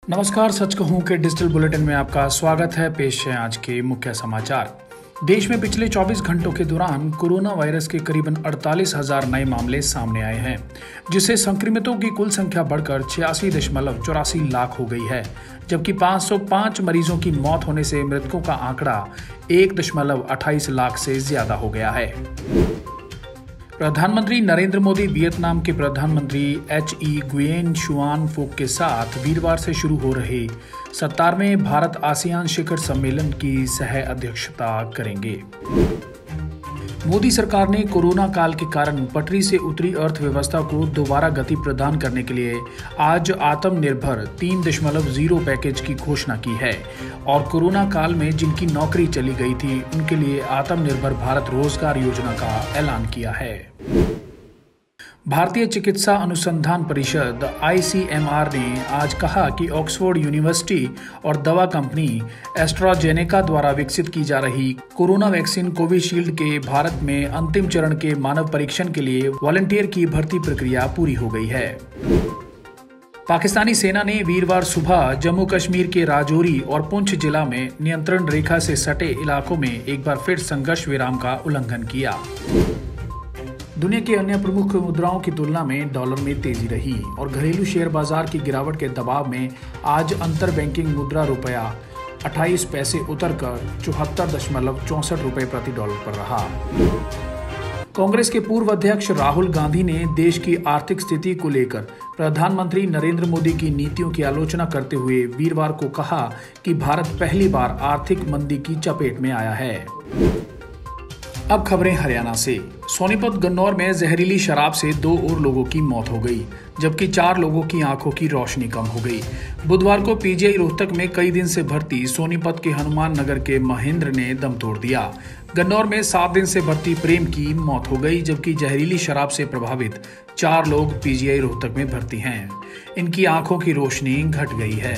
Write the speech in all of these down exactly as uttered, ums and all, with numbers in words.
नमस्कार, सच कहूं के डिजिटल बुलेटिन में आपका स्वागत है। पेश है आज के मुख्य समाचार। देश में पिछले चौबीस घंटों के दौरान कोरोना वायरस के करीबन अड़तालीस हजार नए मामले सामने आए हैं, जिससे संक्रमितों की कुल संख्या बढ़कर छियासी दशमलव चौरासी लाख हो गई है, जबकि पाँच सौ पाँच मरीजों की मौत होने से मृतकों का आंकड़ा एक दशमलव अट्ठाईस लाख से ज्यादा हो गया है। प्रधानमंत्री नरेंद्र मोदी वियतनाम के प्रधानमंत्री एच ई गुयेन शुआन फुक के साथ वीरवार से शुरू हो रहे सत्तरवें भारत आसियान शिखर सम्मेलन की सह अध्यक्षता करेंगे। मोदी सरकार ने कोरोना काल के कारण पटरी से उतरी अर्थव्यवस्था को दोबारा गति प्रदान करने के लिए आज आत्मनिर्भर तीन दशमलव जीरो पैकेज की घोषणा की है और कोरोना काल में जिनकी नौकरी चली गई थी उनके लिए आत्मनिर्भर भारत रोजगार योजना का ऐलान किया है। भारतीय चिकित्सा अनुसंधान परिषद आई सी एम आर ने आज कहा कि ऑक्सफोर्ड यूनिवर्सिटी और दवा कंपनी एस्ट्राजेनेका द्वारा विकसित की जा रही कोरोना वैक्सीन कोविशील्ड के भारत में अंतिम चरण के मानव परीक्षण के लिए वॉलंटियर की भर्ती प्रक्रिया पूरी हो गई है। पाकिस्तानी सेना ने वीरवार सुबह जम्मू कश्मीर के राजौरी और पुंछ जिला में नियंत्रण रेखा से सटे इलाकों में एक बार फिर संघर्ष विराम का उल्लंघन किया। दुनिया की अन्य प्रमुख मुद्राओं की तुलना में डॉलर में तेजी रही और घरेलू शेयर बाजार की गिरावट के दबाव में आज अंतर बैंकिंग मुद्रा रुपया अट्ठाईस पैसे उतरकर चौहत्तर दशमलव चौसठ रुपए प्रति डॉलर पर रहा। कांग्रेस के पूर्व अध्यक्ष राहुल गांधी ने देश की आर्थिक स्थिति को लेकर प्रधानमंत्री नरेंद्र मोदी की नीतियों की आलोचना करते हुए वीरवार को कहा कि भारत पहली बार आर्थिक मंदी की चपेट में आया है। अब खबरें हरियाणा से। सोनीपत गन्नौर में जहरीली शराब से दो और लोगों की मौत हो गई, जबकि चार लोगों की आंखों की रोशनी कम हो गई। बुधवार को पी जी आई रोहतक में कई दिन से भर्ती सोनीपत के हनुमान नगर के महेंद्र ने दम तोड़ दिया। गन्नौर में सात दिन से भर्ती प्रेम की मौत हो गई, जबकि जहरीली शराब से प्रभावित चार लोग पी जी आई रोहतक में भर्ती हैं। इनकी आंखों की रोशनी घट गई है।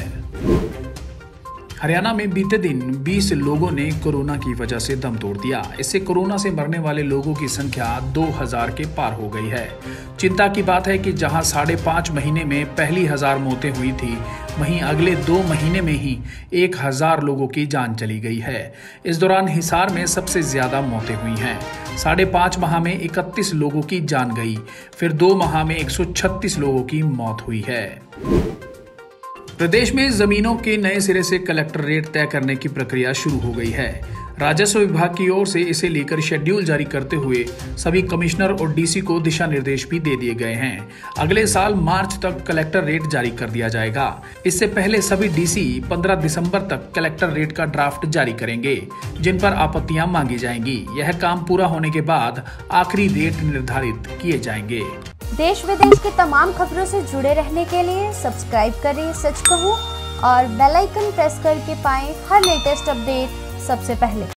हरियाणा में बीते दिन बीस लोगों ने कोरोना की वजह से दम तोड़ दिया। इससे कोरोना से मरने वाले लोगों की संख्या दो हजार के पार हो गई है। चिंता की बात है कि जहां साढ़े पाँच महीने में पहली हजार मौतें हुई थी, वहीं अगले दो महीने में ही एक हजार लोगों की जान चली गई है। इस दौरान हिसार में सबसे ज्यादा मौतें हुई हैं। साढ़े पाँच माह में इकतीस लोगों की जान गई, फिर दो माह में एक सौ छत्तीस लोगों की मौत हुई है। प्रदेश में जमीनों के नए सिरे से कलेक्टर रेट तय करने की प्रक्रिया शुरू हो गई है। राजस्व विभाग की ओर से इसे लेकर शेड्यूल जारी करते हुए सभी कमिश्नर और डी सी को दिशा निर्देश भी दे दिए गए हैं। अगले साल मार्च तक कलेक्टर रेट जारी कर दिया जाएगा। इससे पहले सभी डी सी पंद्रह दिसंबर तक कलेक्टर रेट का ड्राफ्ट जारी करेंगे, जिन पर आपत्तियां मांगी जाएंगी। यह काम पूरा होने के बाद आखिरी रेट निर्धारित किए जाएंगे। देश विदेश की तमाम खबरों से जुड़े रहने के लिए सब्सक्राइब करें सच कहूं और बेल आइकन प्रेस करके पाएं हर लेटेस्ट अपडेट सबसे पहले।